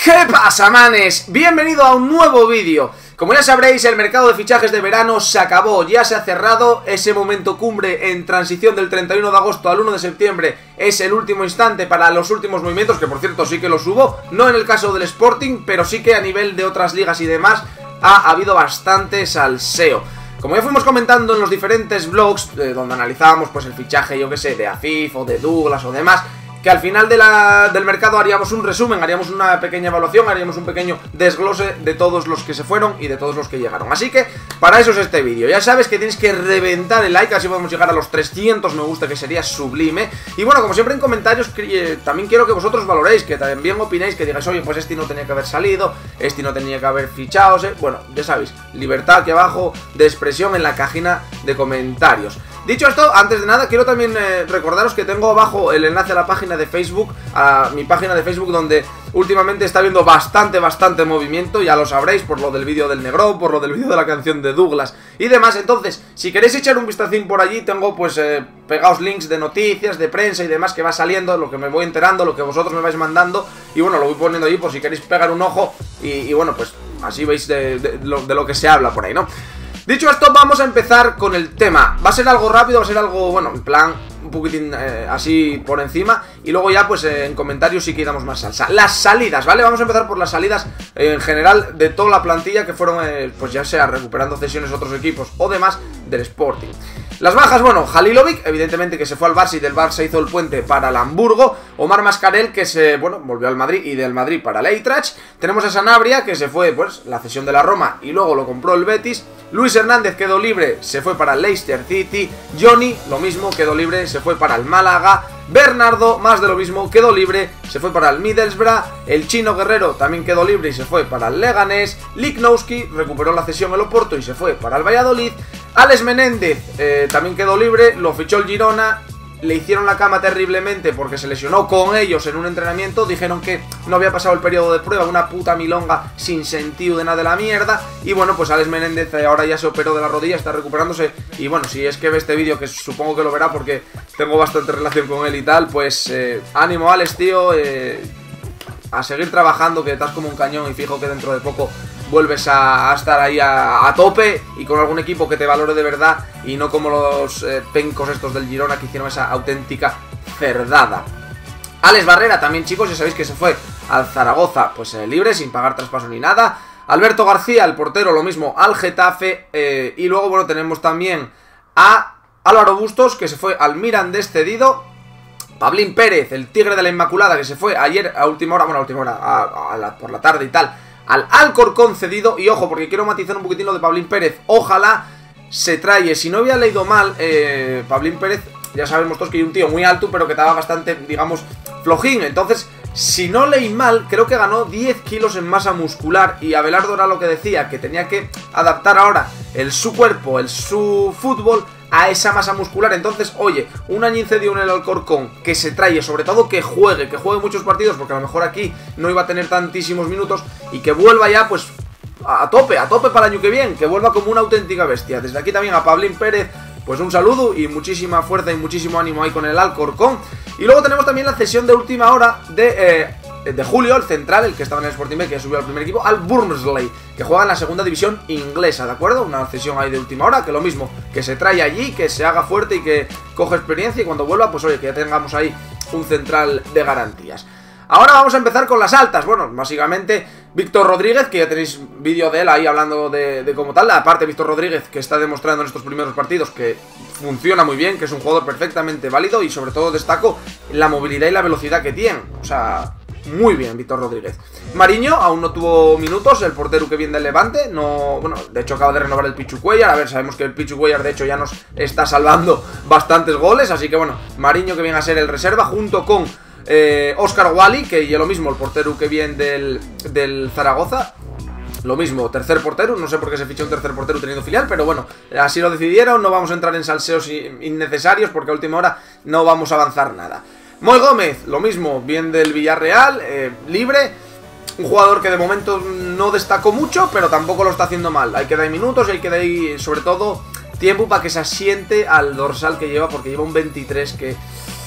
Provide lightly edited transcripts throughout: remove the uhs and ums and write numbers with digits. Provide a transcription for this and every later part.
¿Qué pasa, manes? Bienvenido a un nuevo vídeo. Como ya sabréis, el mercado de fichajes de verano se acabó, ya se ha cerrado. Ese momento cumbre en transición del 31 de agosto al 1 de septiembre es el último instante para los últimos movimientos, que por cierto sí que los hubo, no en el caso del Sporting, pero sí que a nivel de otras ligas y demás ha habido bastante salseo. Como ya fuimos comentando en los diferentes vlogs, donde analizábamos pues el fichaje, yo que sé, de Afif o de Douglas o demás, que al final del mercado haríamos un resumen, haríamos una pequeña evaluación, haríamos un pequeño desglose de todos los que se fueron y de todos los que llegaron. Así que para eso es este vídeo. Ya sabes que tienes que reventar el like, así podemos llegar a los 300 me gusta, que sería sublime. Y bueno, como siempre en comentarios, también quiero que vosotros valoréis, que también opinéis, que digáis, oye, pues este no tenía que haber salido, este no tenía que haber fichado, bueno, ya sabéis, libertad aquí abajo de expresión en la cajina de comentarios. Dicho esto, antes de nada, quiero también recordaros que tengo abajo el enlace a la página de Facebook, a mi página de Facebook, donde últimamente está habiendo bastante movimiento, ya lo sabréis, por lo del vídeo del Negro, por lo del vídeo de la canción de Douglas y demás. Entonces, si queréis echar un vistacín por allí, tengo pues pegados links de noticias, de prensa y demás que va saliendo, lo que me voy enterando, lo que vosotros me vais mandando, y bueno, lo voy poniendo allí por si queréis pegar un ojo, y bueno, pues así veis de lo que se habla por ahí, ¿no? Dicho esto, vamos a empezar con el tema. Va a ser algo rápido, va a ser algo, bueno, en plan un poquitín así por encima. Y luego ya pues en comentarios sí que damos más salsa. Las salidas, ¿vale? Vamos a empezar por las salidas en general de toda la plantilla, que fueron pues ya sea recuperando cesiones otros equipos o demás del Sporting. Las bajas, bueno, Halilovic, evidentemente, que se fue al Barça y del Barça hizo el puente para el Hamburgo. Omar Mascarell, que volvió al Madrid y del Madrid para el Eintracht. Tenemos a Sanabria, que se fue, pues, la cesión de la Roma y luego lo compró el Betis. Luis Hernández quedó libre, se fue para el Leicester City. Johnny, lo mismo, quedó libre, se fue para el Málaga. Bernardo, más de lo mismo, quedó libre, se fue para el Middlesbrough. El Chino Guerrero también quedó libre y se fue para el Leganés. Lichnowsky recuperó la cesión en el Oporto y se fue para el Valladolid. Alex Menéndez también quedó libre, lo fichó el Girona. Le hicieron la cama terriblemente porque se lesionó con ellos en un entrenamiento. Dijeron que no había pasado el periodo de prueba, una puta milonga sin sentido de nada de la mierda. Y bueno, pues Alex Menéndez ahora ya se operó de la rodilla, está recuperándose. Y bueno, si es que ve este vídeo, que supongo que lo verá porque tengo bastante relación con él y tal, pues ánimo, Alex, tío, a seguir trabajando, que estás como un cañón y fijo que dentro de poco vuelves a estar ahí a tope y con algún equipo que te valore de verdad y no como los pencos estos del Girona que hicieron esa auténtica cerdada. Alex Barrera también, chicos, ya sabéis que se fue al Zaragoza pues libre, sin pagar traspaso ni nada. Alberto García, el portero, lo mismo al Getafe. Y luego, bueno, tenemos también a Álvaro Bustos, que se fue al Mirandés cedido. Pablín Pérez, el Tigre de la Inmaculada, que se fue ayer a última hora, bueno, a última hora, por la tarde y tal, al Alcorcón cedido. Y ojo, porque quiero matizar un poquitín lo de Pablín Pérez. Ojalá se trae, si no había leído mal, Pablín Pérez, ya sabemos todos que es un tío muy alto, pero que estaba bastante, digamos, flojín. Entonces, si no leí mal, creo que ganó 10 kilos en masa muscular. Y Abelardo era lo que decía, que tenía que adaptar ahora su cuerpo, su fútbol a esa masa muscular. Entonces, oye, un añín cedido en el Alcorcón, que se trae, sobre todo que juegue muchos partidos, porque a lo mejor aquí no iba a tener tantísimos minutos, y que vuelva ya pues a tope para el año que viene, que vuelva como una auténtica bestia. Desde aquí también a Pablín Pérez pues un saludo y muchísima fuerza y muchísimo ánimo ahí con el Alcorcón. Y luego tenemos también la cesión de última hora de Julio, el central, el que estaba en el Sporting B, que subió al primer equipo, al Burnley, que juega en la segunda división inglesa, ¿de acuerdo? Una cesión ahí de última hora, que lo mismo, que se trae allí, que se haga fuerte y que coge experiencia, y cuando vuelva, pues oye, que ya tengamos ahí un central de garantías. Ahora vamos a empezar con las altas. Bueno, básicamente Víctor Rodríguez, que ya tenéis vídeo de él ahí hablando de cómo tal. Aparte, Víctor Rodríguez, que está demostrando en estos primeros partidos que funciona muy bien, que es un jugador perfectamente válido, y sobre todo destaco la movilidad y la velocidad que tiene. O sea, muy bien Víctor Rodríguez. Mariño aún no tuvo minutos, el portero que viene del Levante. No, bueno, de hecho acaba de renovar el Pichu Cuellar. A ver, sabemos que el Pichu Cuellar de hecho ya nos está salvando bastantes goles. Así que bueno, Mariño, que viene a ser el reserva, junto con Óscar Wally, que ya lo mismo, el portero que viene del Zaragoza. Lo mismo, tercer portero, no sé por qué se fichó un tercer portero teniendo filial, pero bueno, así lo decidieron. No vamos a entrar en salseos innecesarios porque a última hora no vamos a avanzar nada. Moy Gómez, lo mismo, bien del Villarreal, libre. Un jugador que de momento no destacó mucho, pero tampoco lo está haciendo mal. Hay que dar minutos, hay que dar sobre todo tiempo para que se asiente al dorsal que lleva, porque lleva un 23 que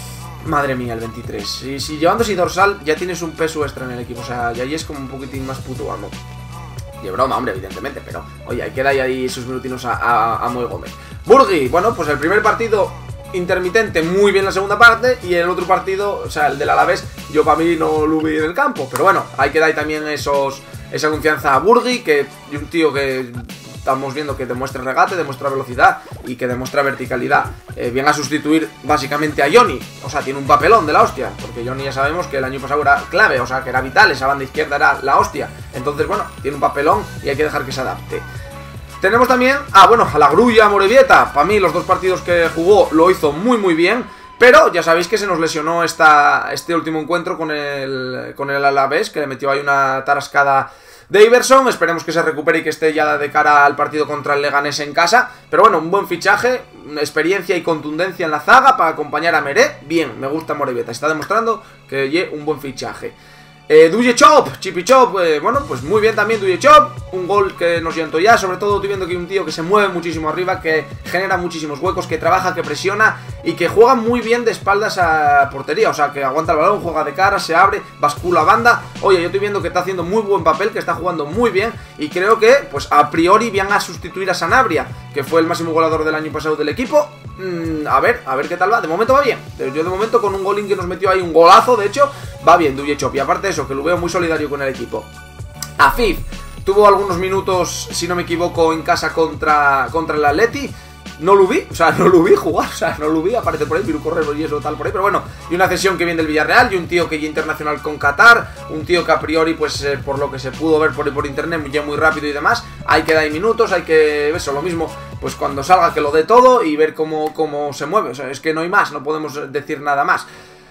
Madre mía, el 23. Si llevándose dorsal ya tienes un peso extra en el equipo. O sea, ya ahí es como un poquitín más puto amo. De broma, hombre, evidentemente, pero oye, hay que darle ahí esos minutinos a Moy Gómez. Burgui, bueno, pues el primer partido intermitente, muy bien la segunda parte. Y el otro partido, o sea, el del Alavés, yo para mí no lo vi en el campo. Pero bueno, hay que dar también esa confianza a Burgui, que un tío que estamos viendo que demuestra regate, demuestra velocidad y que demuestra verticalidad. Viene a sustituir básicamente a Johnny. O sea, tiene un papelón de la hostia, porque Johnny ya sabemos que el año pasado era clave, o sea, que era vital, esa banda izquierda era la hostia. Entonces, bueno, tiene un papelón y hay que dejar que se adapte. Tenemos también, a la grulla Amorebieta. Para mí los dos partidos que jugó lo hizo muy bien. Pero ya sabéis que se nos lesionó este último encuentro con el Alavés, que le metió ahí una tarascada de Iverson. Esperemos que se recupere y que esté ya de cara al partido contra el Leganés en casa. Pero bueno, un buen fichaje, experiencia y contundencia en la zaga para acompañar a Meré. Bien, me gusta Amorebieta, está demostrando que es un buen fichaje. Douye Chop, Chippy Chop, bueno, pues muy bien también Douye Chop. Un gol que nos siento ya, sobre todo estoy viendo que hay un tío que se mueve muchísimo arriba, que genera muchísimos huecos, que trabaja, que presiona y que juega muy bien de espaldas a portería. O sea, que aguanta el balón, juega de cara, se abre, bascula banda. Oye, yo estoy viendo que está haciendo muy buen papel, que está jugando muy bien. Y creo que, pues a priori, van a sustituir a Sanabria, que fue el máximo goleador del año pasado del equipo. A ver qué tal va. De momento va bien. Yo de momento con un golín que nos metió ahí, un golazo, de hecho, va bien Douye Chop. Y aparte de eso, que lo veo muy solidario con el equipo. Afif tuvo algunos minutos, si no me equivoco, en casa contra el Atleti. No lo vi, o sea, no lo vi jugar, o sea, no lo vi, aparece por ahí, Viru Correro y eso tal por ahí, pero bueno, y una cesión que viene del Villarreal, y un tío que ya internacional con Qatar, un tío que a priori, pues, por lo que se pudo ver por internet, ya muy rápido y demás, hay que dar minutos, hay que, eso, lo mismo, pues cuando salga que lo dé todo y ver cómo se mueve, o sea, es que no hay más, no podemos decir nada más.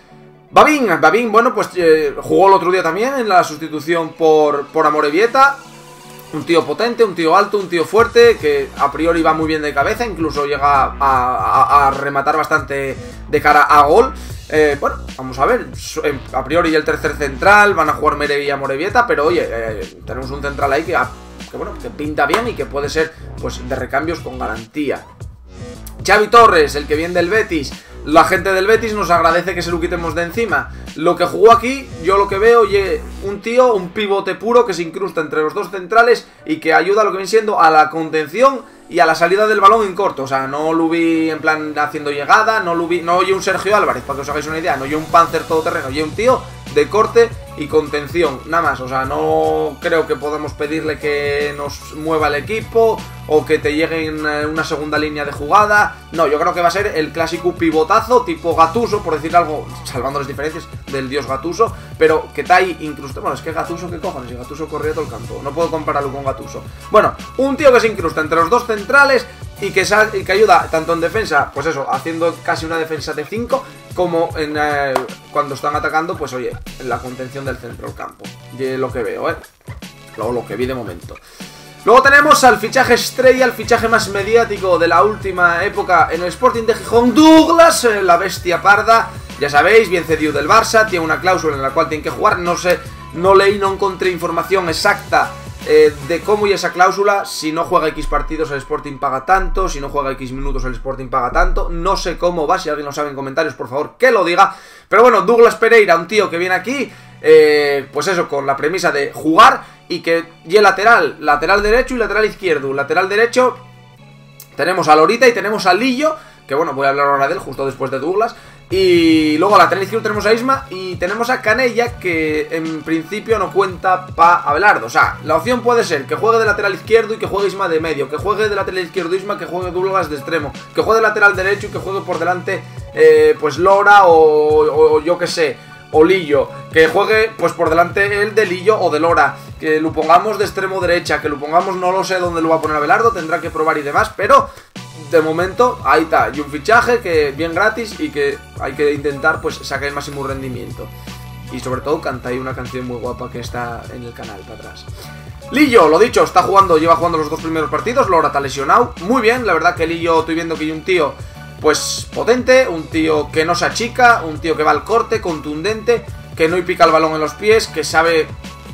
Babín, bueno, pues jugó el otro día también en la sustitución por Amorebieta. Un tío potente, un tío alto, un tío fuerte, que a priori va muy bien de cabeza, incluso llega a rematar bastante de cara a gol. Bueno, vamos a ver, a priori el tercer central, van a jugar Mere y Amorebieta, pero oye, tenemos un central ahí que bueno, que pinta bien y que puede ser, pues, de recambios con garantía. Xavi Torres, el que viene del Betis. La gente del Betis nos agradece que se lo quitemos de encima. Lo que jugó aquí, yo lo que veo, un tío, un pivote puro que se incrusta entre los dos centrales y que ayuda a lo que viene siendo a la contención y a la salida del balón en corto. O sea, no lo vi en plan haciendo llegada, no oye un Sergio Álvarez, para que os hagáis una idea, no oye un Panzer todoterreno, oye un tío de corte y contención, nada más. O sea, no creo que podamos pedirle que nos mueva el equipo o que te llegue en una segunda línea de jugada. No, yo creo que va a ser el clásico pivotazo tipo Gattuso, por decir algo, salvando las diferencias del dios Gattuso, pero que está ahí incrustado. Bueno, es que Gattuso, ¿qué cojones? Y Gattuso corría todo el campo, no puedo compararlo con Gattuso. Bueno, un tío que se incrusta entre los dos centrales y que ayuda tanto en defensa, pues eso, haciendo casi una defensa de 5, como cuando están atacando, pues oye, en la contención del centro del campo. Y lo que veo, lo que vi de momento. Luego tenemos al fichaje estrella, el fichaje más mediático de la última época en el Sporting de Gijón, Douglas, la bestia parda. Ya sabéis, bien cedido del Barça, tiene una cláusula en la cual tiene que jugar, no sé, no leí, no encontré información exacta de cómo y esa cláusula. Si no juega X partidos el Sporting paga tanto, si no juega X minutos el Sporting paga tanto, no sé cómo va, si alguien lo sabe en comentarios por favor que lo diga. Pero bueno, Douglas Pereira, un tío que viene aquí, pues eso, con la premisa de jugar y que y lateral derecho y lateral izquierdo. Lateral derecho tenemos a Lorita y tenemos a Lillo, que bueno, voy a hablar ahora de él justo después de Douglas. Y luego a lateral izquierdo tenemos a Isma y tenemos a Canella, que en principio no cuenta para Abelardo. O sea, la opción puede ser que juegue de lateral izquierdo y que juegue Isma de medio, que juegue de lateral izquierdo Isma, que juegue Douglas de extremo, que juegue de lateral derecho y que juegue por delante pues Lora o yo que sé, o Lillo, que juegue pues por delante el de Lillo o de Lora, que lo pongamos de extremo derecha, que lo pongamos, no lo sé dónde lo va a poner Abelardo, tendrá que probar y demás, pero de momento ahí está, y un fichaje que bien gratis y que hay que intentar pues sacar el máximo rendimiento. Y sobre todo canta ahí una canción muy guapa que está en el canal para atrás. Lillo, lo dicho, lleva jugando los dos primeros partidos, Lora está lesionado, muy bien, la verdad que Lillo estoy viendo que hay un tío pues potente, un tío que no se achica, un tío que va al corte, contundente, que no pica el balón en los pies, que sabe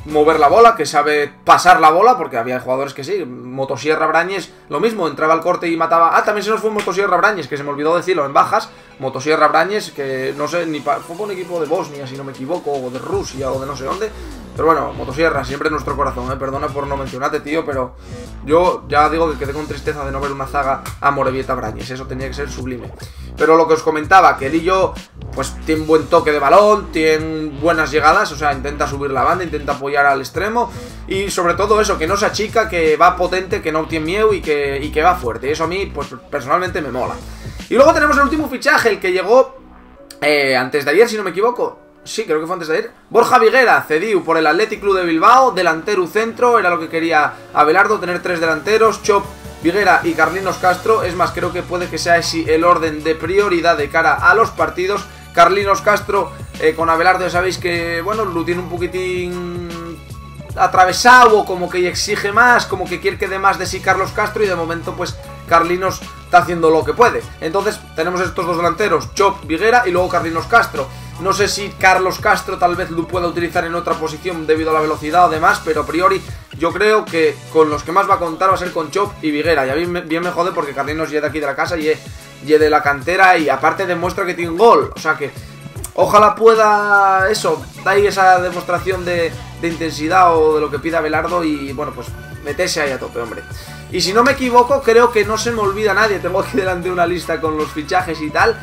mover la bola, que sabe pasar la bola, porque había jugadores que sí. Motosierra Brañes, lo mismo, entraba al corte y mataba. Ah, también se nos fue Motosierra Brañes, que se me olvidó decirlo en bajas. Motosierra Brañes, que no sé, fue por un equipo de Bosnia, si no me equivoco, o de Rusia, o de no sé dónde. Pero bueno, Motosierra, siempre en nuestro corazón, perdona por no mencionarte, tío, pero yo ya digo que quedé con tristeza de no ver una zaga a Morevieta Brañes, eso tenía que ser sublime. Pero lo que os comentaba, que Lillo, pues tiene un buen toque de balón, tiene buenas llegadas, o sea, intenta subir la banda, intenta apoyar al extremo, y sobre todo eso, que no se achica, que va potente, que no tiene miedo y que va fuerte, y eso a mí, pues personalmente me mola. Y luego tenemos el último fichaje, el que llegó antes de ayer, si no me equivoco. Sí, creo que fue antes de ayer. Borja Viguera, cedido por el Athletic Club de Bilbao, delantero centro, era lo que quería Abelardo, tener 3 delanteros, Chop, Viguera y Carlinos Castro. Es más, creo que puede que sea ese el orden de prioridad de cara a los partidos. Carlinos Castro, con Abelardo ya sabéis que, bueno, lo tiene un poquitín atravesado, o como que exige más, como que quiere que dé más de sí Carlos Castro, y de momento pues Carlinos está haciendo lo que puede. Entonces tenemos estos dos delanteros, Chop, Viguera y luego Carlinos Castro. No sé si Carlos Castro tal vez lo pueda utilizar en otra posición debido a la velocidad o demás, pero a priori yo creo que con los que más va a contar va a ser con Chop y Viguera. Ya bien me jode porque Carlinos ya de aquí de la casa y de la cantera, y aparte demuestra que tiene un gol, o sea que ojalá pueda eso, dar esa demostración de intensidad o de lo que pida Abelardo, y bueno, pues metese ahí a tope, hombre. Y si no me equivoco, creo que no se me olvida nadie, tengo aquí delante una lista con los fichajes y tal.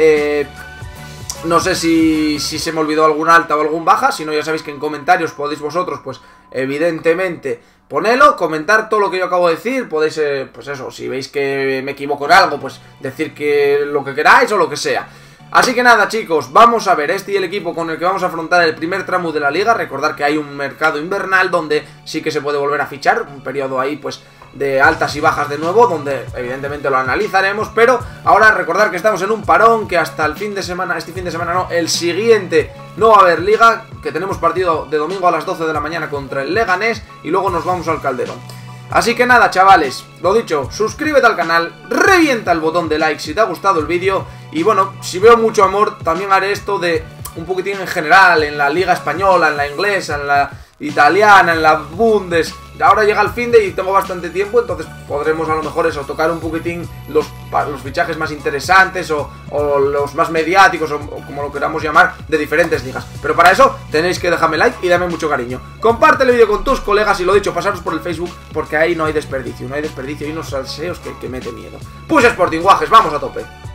No sé si se me olvidó algún alta o algún baja, si no ya sabéis que en comentarios podéis vosotros, pues evidentemente ponelo, comentar todo lo que yo acabo de decir, podéis, pues eso, si veis que me equivoco en algo, pues decir que lo que queráis o lo que sea. Así que nada, chicos, vamos a ver este y el equipo con el que vamos a afrontar el primer tramo de la liga. Recordar que hay un mercado invernal donde sí que se puede volver a fichar, un periodo ahí pues de altas y bajas de nuevo, donde evidentemente lo analizaremos, pero ahora recordar que estamos en un parón, que hasta el fin de semana, este fin de semana no, el siguiente no va a haber liga, que tenemos partido de domingo a las 12 de la mañana contra el Leganés y luego nos vamos al Calderón. Así que nada, chavales, lo dicho, suscríbete al canal, revienta el botón de like si te ha gustado el vídeo, y bueno, si veo mucho amor también haré esto de un poquitín en general, en la liga española, en la inglesa, en la italiana, en la Bundes. Ahora llega el finde y tengo bastante tiempo, entonces podremos a lo mejor eso, tocar un poquitín los fichajes más interesantes o los más mediáticos, o como lo queramos llamar, de diferentes ligas. Pero para eso tenéis que dejarme like y darme mucho cariño. Comparte el vídeo con tus colegas y lo dicho, pasaros por el Facebook, porque ahí no hay desperdicio, y unos salseos que mete miedo. Push Sporting, guajes, vamos a tope.